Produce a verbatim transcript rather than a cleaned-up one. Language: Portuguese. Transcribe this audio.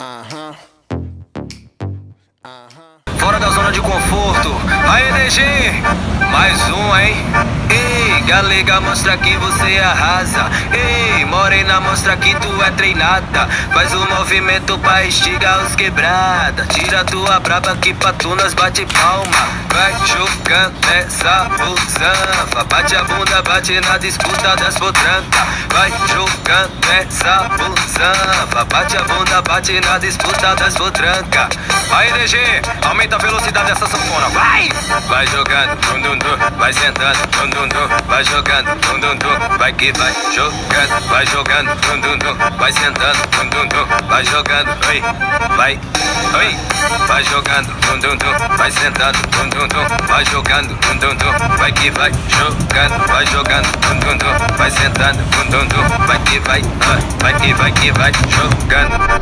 Aham. Fora da zona de conforto. Aí, D G, mais um, hein? Ei, galega, mostra que você arrasa. Ei, morena, mostra que tu é treinada. Faz o movimento pra estigar os quebrada. Tira tua braba que pra tu nós bate palma. Vai jogando essa busanfa. Bate a bunda, bate na disputa das potranca. Vai jogando essa busanfa. Bate a bunda, bate na disputa das potranca. Aí, D G, aumenta a velocidade dessa sanfona. Vai! Vai jogando, dum dum dum. Vai sentando, dum dum dum. Vai jogando, dum dum dum. Vai que vai jogando, vai jogando, dum dum dum. Vai sentando, dum dum dum. Vai jogando, oi, vai, oi. Vai jogando, dum dum dum. Vai sentando, dum dum dum. Vai jogando, dum dum dum. Vai que vai jogando, vai jogando, dum dum dum. Vai sentando, dum dum dum. Vai que vai, vai que vai que vai jogando.